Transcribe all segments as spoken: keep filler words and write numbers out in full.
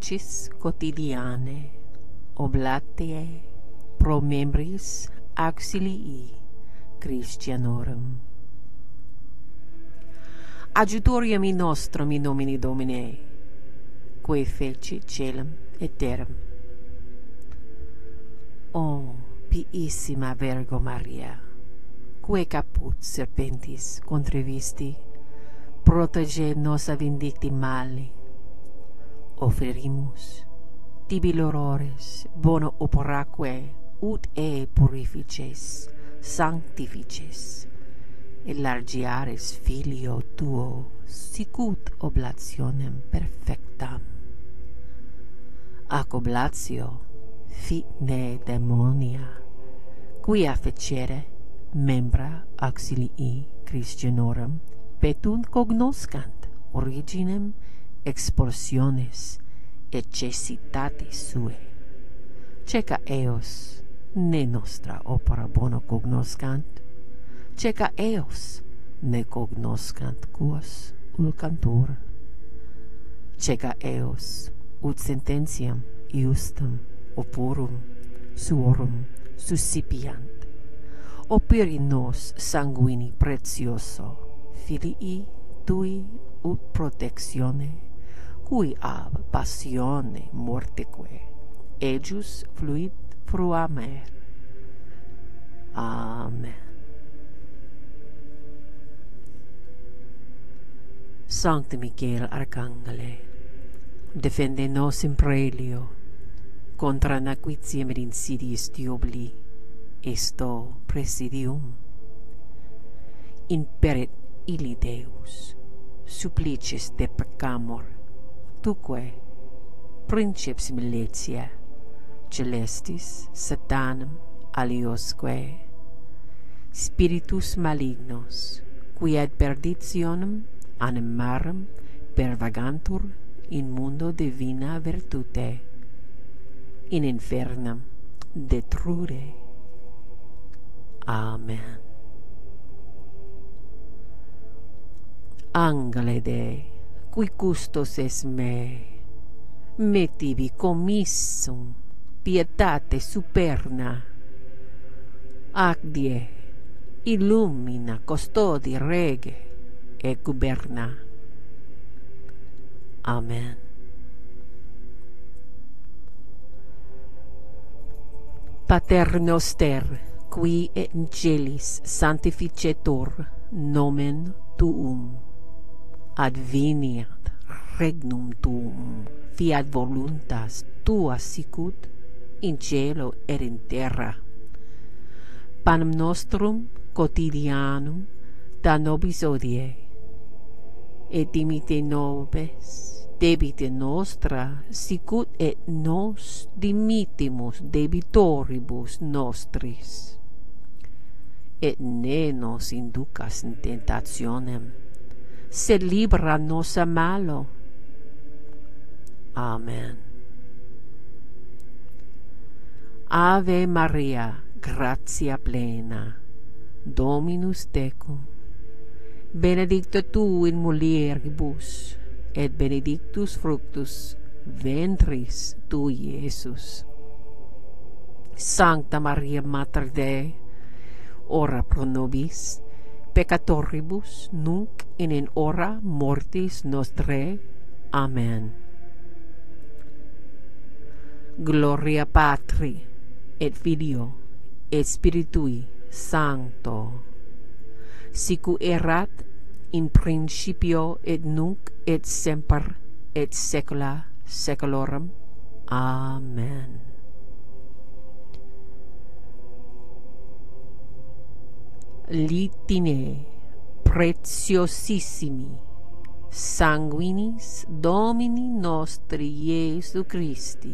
felicis quotidiane oblatiae pro membris auxilii Christianorum. Adjutorium in nostrum in nomine Domini, quae feci caelum et terram. O piissima Virgo Maria, quae caput serpentis contrivisti, protege nos a vindicti mali, offerimus tibi lorores bono operaque ut e purifices sanctifices et largiaris filio tuo sicut oblationem perfectam. Ac oblatio fit ne demonia, quia fecere membra auxilii Christianorum petunt cognoscant originem expulsiones et cecitatis sue. Ceca eos ne nostra opera bona cognoscant, ceca eos ne cognoscant quos ulcantur, ceca eos ut sententiam iustum opurum suorum suscipiant, operi nos sanguini precioso filii tui ut protectione, cui ab passione morteque ejus fluit fruamer. Amen. Sancte Michael Arcangele, defende nos in prelio contra naquitiam et insidiis diaboli, esto presidium. Imperet illi Deus, supplices de peccamur, tuque princeps militia, celestis satanum aliosque, spiritus malignos, qui ad perditionem animarum pervagantur in mundo divina virtute, in infernum detrure. Amen. Angele Dei, qui custos es me, me tibi commissum pietate superna, ac die illumina, custodi, rege et guberna. Amen. Pater noster, qui et in celis sanctificetur nomen tuum, adveniat regnum tuum, fiat voluntas tua sicut in cielo et in terra. Panem nostrum quotidianum da nobis hodie, et dimite nobis debite nostra, sicut et nos dimittimus debitoribus nostris. Et ne nos inducas in tentationem, sed libera nos a malo. Amen. Ave Maria, gratia plena, Dominus tecum, benedicta tu in mulieribus, et benedictus fructus ventris tui, Iesus. Sancta Maria Mater Dei, ora pro nobis peccatoribus, nunc in in hora mortis nostrae. Amen. Gloria Patri, et Filio, et Spiritui Sancto, sicu erat in principio et nunc et semper et saecula saeculorum. Amen. Litine preciosissimi sanguinis Domini nostri Iesu Christi,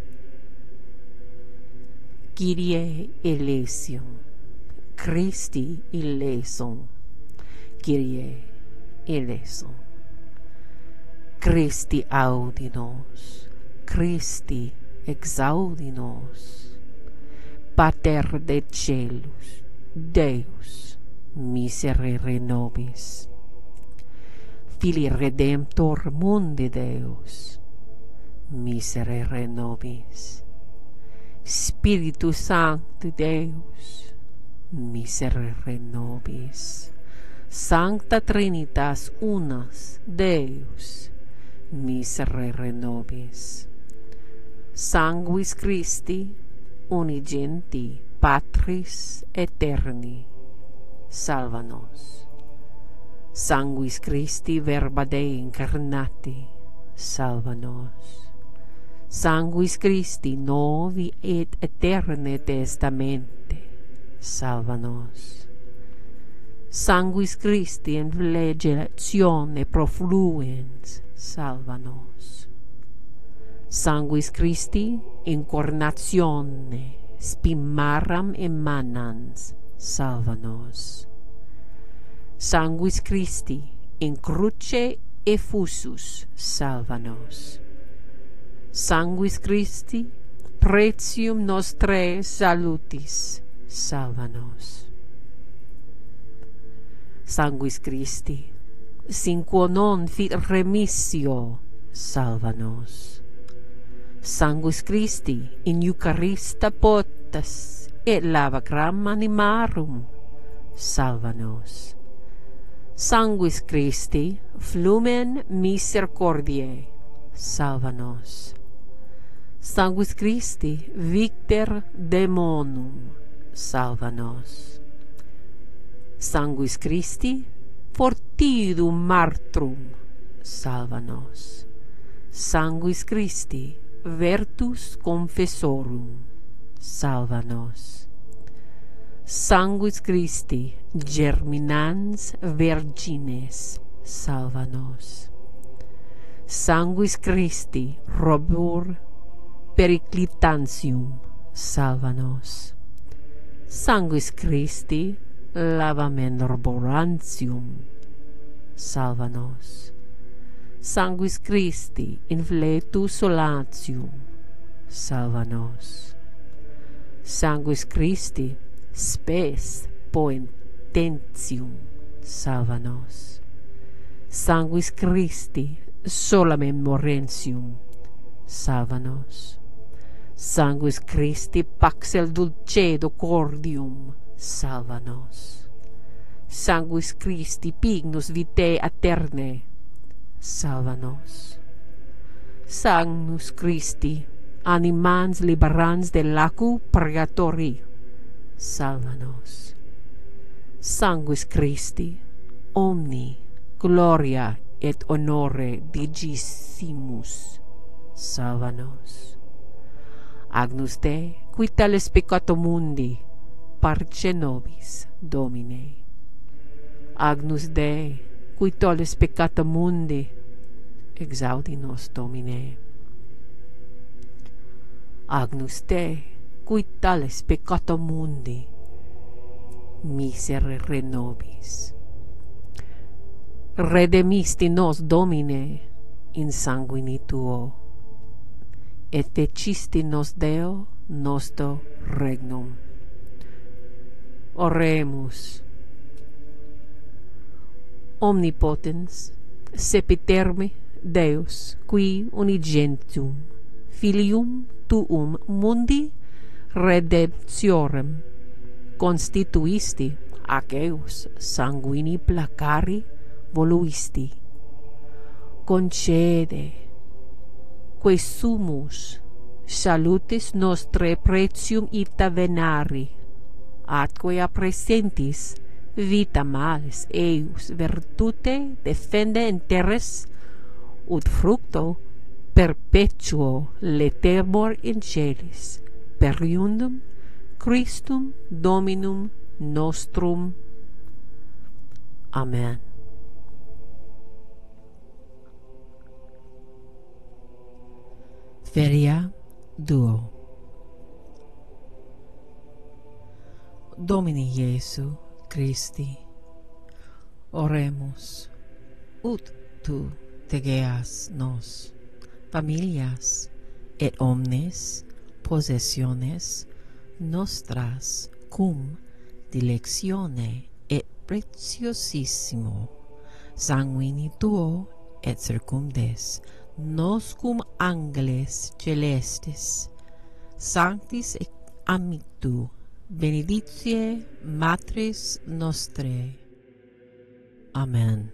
Kyrie eleison, Christi eleison, Kyrie eleison, Christi audi nos, Christi exaudi nos, Pater de celus, Deus miserere nobis, Filii Redemptor mundi Deus, miserere nobis. Spiritus Sancti Deus, miserere nobis. Sancta Trinitas Unas Deus, miserere nobis. Sanguis Christi unigenti Patris Eterni, salva nos. Sanguis Christi Verba Dei incarnati, salva nos. Sanguis Christi novi et eterne testamente, salva nos. Sanguis Christi in flagellatione profluens, salva nos. Sanguis Christi incarnatione spimmaram emanans, salva nos. Sanguis Christi in cruce effusus, salva nos. Sanguis Christi pretium nostrae salutis, salva nos. Sanguis Christi sin quo non fit remissio, salva nos. Sanguis Christi in Eucharista potas et lavagram animarum, salva nos. Sanguis Christi flumen misericordiae, salva nos. Sanguis Christi victor demonum, salva nos. Sanguis Christi fortidum martrum, salva nos. Sanguis Christi vertus confessorum, salva nos. Sanguis Christi germinans virgines, salva nos. Sanguis Christi robur periclitantium, salva nos. Sanguis Christi lavamen roborantium, salva nos. Sanguis Christi in fletu solatium, salva nos. Sanguis Christi spes poententium, salva nos. Sanguis Christi solamen morentium, salva nos. Sanguis Christi paxel dulcedo cordium, salva nos. Sanguis Christi pignus vitae aeterne, salva nos. Sanguis Christi animans liberans de lacu purgatori, salva nos. Sanguis Christi omni gloria et honore digissimus, salva nos. Agnus Dei qui tales peccata mundi parce nobis Domine. Agnus Dei qui tollis peccata mundi exaudi nos Domine. Agnus Dei qui tales peccata mundi miserere nobis. Redemisti nos Domine in sanguini tuo, et fecisti nos Deo nostro regnum. Oremus. Omnipotens sepiterme Deus qui unigentium filium tuum mundi redemptiorem constituisti ac eus sanguini placari voluisti, concede quae sumus salutis nostrae pretium ita venari, atque a presentis vita malis eius virtute defende in terres, ut fructo perpetuo letemor in celis, per iundum Christum Dominum nostrum. Amen. Feria duo. Domini Iesu Christi, oremus, ut tu tegeas nos, familias et omnes possessiones nostras cum dilectione et preciosissimo sanguini tuo et circumdes noscum angeles celestis, sanctis et amitu, benedictie Matris Nostrae. Amen.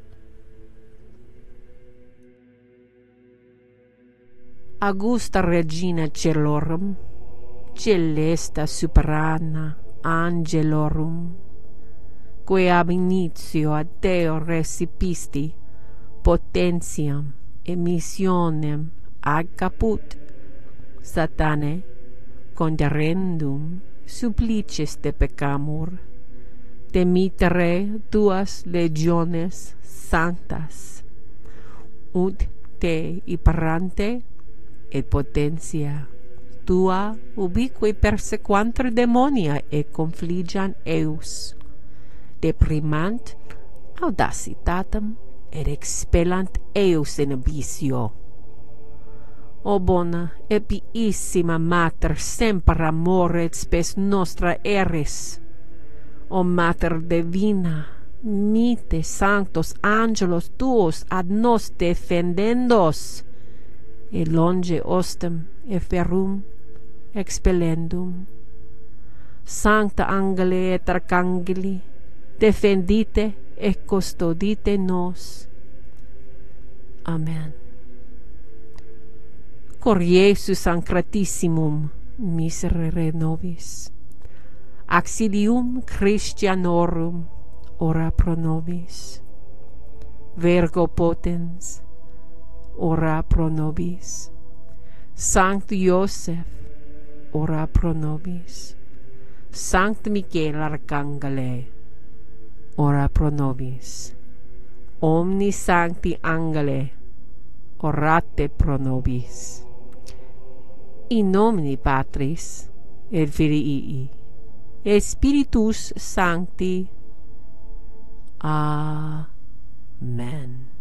Augusta Regina Celorum, celesta superana angelorum, quae ab initio ad Deo recipisti potentiam et missionem ad caput Satane conderendum supplices te peccamur, demitere tuas legiones sanctas, ut te iparante et potentia tua ubique persequantur demonia et confligian eus, deprimant audacitatem et expellant eus in abyssio. O bona et piissima Mater semper amore et spes nostra eris, o Mater divina, mite sanctos angelos tuos ad nos defendendos, et longe ostem et ferrum expellendum. Sancta angeli et arcangeli, defendite et custodite nos. Amen. Cor Iesu Sancratissimum miserere nobis. Auxilium Christianorum ora pro nobis. Virgo potens ora pro nobis. Sanct Iosef ora pro nobis. Sanct Michael Arcangele ora pro nobis. Omni sancti angele orate pro nobis. In nomine Patris et Filii et Spiritus Sancti. Amen.